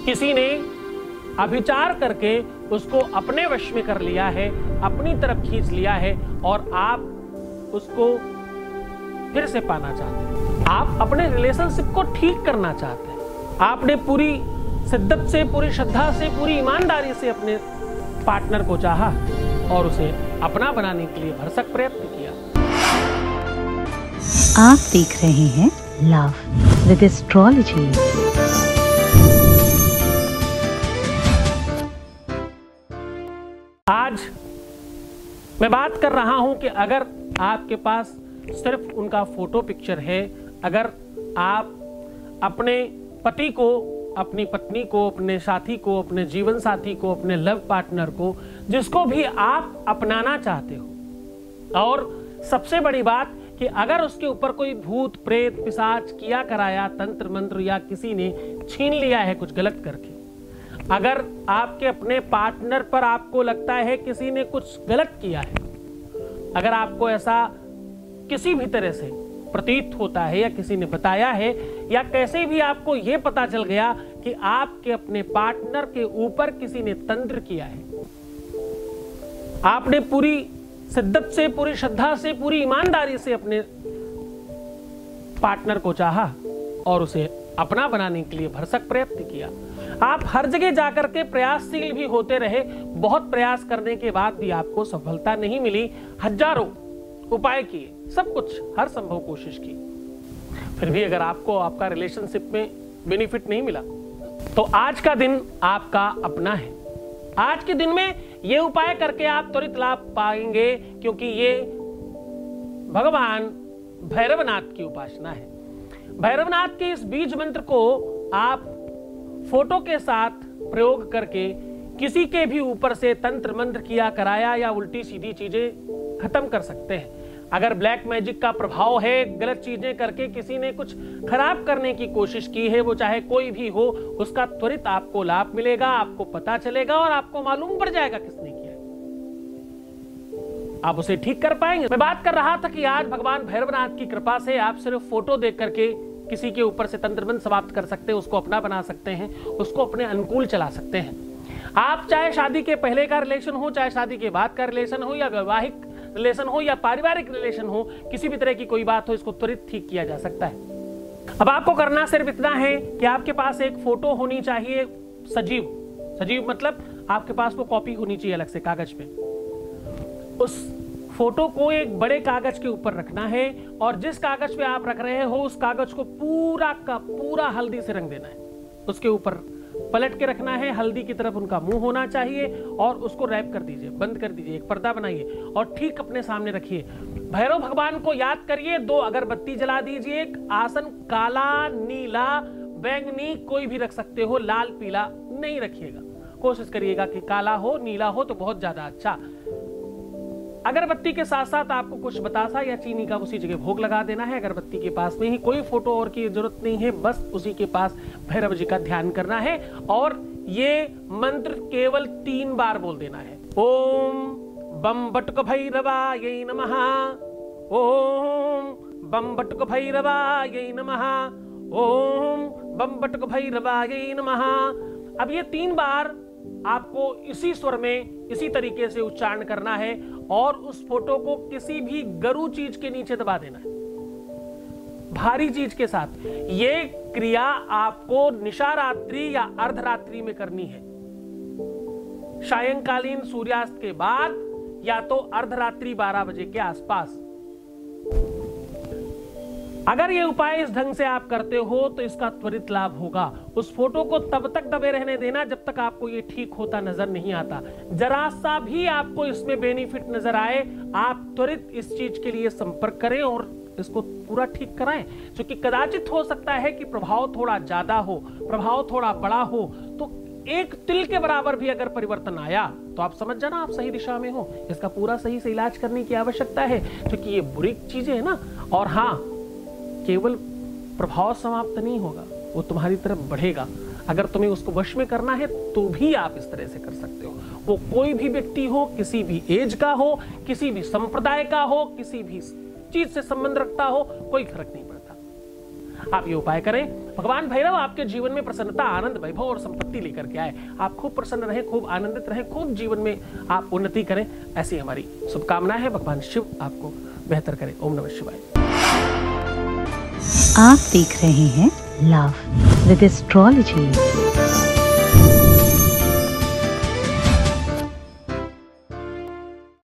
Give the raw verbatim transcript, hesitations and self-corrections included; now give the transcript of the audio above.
किसी ने अभिचार करके उसको अपने वश में कर लिया है, अपनी तरफ खींच लिया है और आप उसको फिर से पाना चाहते हैं। आप अपने रिलेशनशिप को ठीक करना चाहते हैं। आपने पूरी शिद्दत से, पूरी श्रद्धा से, पूरी ईमानदारी से अपने पार्टनर को चाहा और उसे अपना बनाने के लिए भरसक प्रयत्न किया। आप देख रहे हैं लव विद एस्ट्रोलॉजी। आज मैं बात कर रहा हूं कि अगर आपके पास सिर्फ उनका फोटो पिक्चर है, अगर आप अपने पति को, अपनी पत्नी को, अपने साथी को, अपने जीवन साथी को, अपने लव पार्टनर को, जिसको भी आप अपनाना चाहते हो, और सबसे बड़ी बात कि अगर उसके ऊपर कोई भूत प्रेत पिशाच किया कराया, तंत्र मंत्र या किसी ने छीन लिया है कुछ गलत करके, अगर आपके अपने पार्टनर पर आपको लगता है किसी ने कुछ गलत किया है, अगर आपको ऐसा किसी भी तरह से प्रतीत होता है या किसी ने बताया है या कैसे भी आपको यह पता चल गया कि आपके अपने पार्टनर के ऊपर किसी ने तंत्र किया है, आपने पूरी शिद्दत से, पूरी श्रद्धा से, पूरी ईमानदारी से अपने पार्टनर को चाहा और उसे अपना बनाने के लिए भरसक प्रयत्न किया, आप हर जगह जाकर के प्रयासशील भी होते रहे, बहुत प्रयास करने के बाद भी आपको सफलता नहीं मिली, हजारों उपाय किए, सब कुछ हर संभव कोशिश की, फिर भी अगर आपको आपका रिलेशनशिप में बेनिफिट नहीं मिला, तो आज का दिन आपका अपना है। आज के दिन में ये उपाय करके आप त्वरित लाभ पाएंगे, क्योंकि ये भगवान भैरवनाथ की उपासना है। भैरवनाथ के इस बीज मंत्र को आप फोटो के साथ प्रयोग करके किसी के भी ऊपर से तंत्र मंत्र किया कराया या उल्टी सीधी चीजें खत्म कर सकते हैं। अगर ब्लैक मैजिक का प्रभाव है, गलत चीजें करके किसी ने कुछ खराब करने की कोशिश की है, वो चाहे कोई भी हो, उसका त्वरित आपको लाभ मिलेगा, आपको पता चलेगा और आपको मालूम पड़ जाएगा किसने किया है, आप उसे ठीक कर पाएंगे। मैं बात कर रहा था कि आज भगवान भैरवनाथ की कृपा से आप सिर्फ फोटो देख करके किसी के ऊपर से तंत्रबंध समाप्त कर सकते हैं, उसको अपना बना सकते हैं, उसको अपने अनुकूल चला सकते हैं। आप चाहे शादी के पहले का रिलेशन हो, चाहे शादी के बाद का रिलेशन हो, या वैवाहिक रिलेशन हो या पारिवारिक रिलेशन हो, किसी भी तरह की कोई बात हो, इसको त्वरित ठीक किया जा सकता है। अब आपको करना सिर्फ इतना है कि आपके पास एक फोटो होनी चाहिए सजीव। सजीव मतलब आपके पास वो कॉपी होनी चाहिए अलग से कागज पे। उस फोटो को एक बड़े कागज के ऊपर रखना है और जिस कागज पे आप रख रहे हो उस कागज को पूरा का पूरा हल्दी से रंग देना है, उसके ऊपर पलट के रखना है, हल्दी की तरफ उनका मुंह होना चाहिए और उसको रैप कर दीजिए, बंद कर दीजिए, एक पर्दा बनाइए और ठीक अपने सामने रखिए। भैरव भगवान को याद करिए, दो अगरबत्ती जला दीजिए, एक आसन काला, नीला, बैंगनी कोई भी रख सकते हो, लाल पीला नहीं रखिएगा, कोशिश करिएगा कि काला हो, नीला हो तो बहुत ज्यादा अच्छा। अगरबत्ती के साथ साथ आपको कुछ बतासा या चीनी का उसी जगह भोग लगा देना है। अगरबत्ती के पास में ही, कोई फोटो और की जरूरत नहीं है, बस उसी के पास भैरव जी का ध्यान करना है और ये मंत्र केवल तीन बार बोल देना है। ओम बम बटुक भैरवाय नमः, ओम बम बटुक भैरवाय नमः, ओम बम बटुक भैरवाय नमः। अब ये तीन बार आपको इसी स्वर में, इसी तरीके से उच्चारण करना है और उस फोटो को किसी भी गरु चीज के नीचे दबा देना है, भारी चीज के साथ। ये क्रिया आपको निशारात्रि या अर्धरात्रि में करनी है, सायंकालीन सूर्यास्त के बाद या तो अर्धरात्रि बारह बजे के आसपास। अगर ये उपाय इस ढंग से आप करते हो तो इसका त्वरित लाभ होगा। उस फोटो को तब तक दबे रहने देना जब तक आपको ये ठीक होता नजर नहीं आता। जरा सा भी आपको इसमें बेनिफिट नजर आए, आप त्वरित इस चीज के लिए संपर्क करें और इसको पूरा ठीक कराएं, क्योंकि कदाचित हो सकता है कि प्रभाव थोड़ा ज्यादा हो, प्रभाव थोड़ा बड़ा हो, तो एक तिल के बराबर भी अगर परिवर्तन आया तो आप समझ जाना आप सही दिशा में हो। इसका पूरा सही से इलाज करने की आवश्यकता है, क्योंकि ये बुरी चीजें है ना। और हाँ, केवल प्रभाव समाप्त नहीं होगा, वो तुम्हारी तरफ बढ़ेगा। अगर तुम्हें उसको वश में करना है तो भी आप इस तरह से कर सकते हो। वो कोई भी व्यक्ति हो, किसी भी एज का हो, किसी भी संप्रदाय का हो, किसी भी चीज से संबंध रखता हो, कोई फर्क नहीं पड़ता। आप ये उपाय करें। भगवान भैरव आपके जीवन में प्रसन्नता, आनंद, वैभव और संपत्ति लेकर के आए। आप खूब प्रसन्न रहें, खूब आनंदित रहें, खूब जीवन में आप उन्नति करें, ऐसी हमारी शुभकामनाएं है। भगवान शिव आपको बेहतर करें। ओम नमः शिवाय। आप देख रहे हैं लव विद एस्ट्रोलॉजी।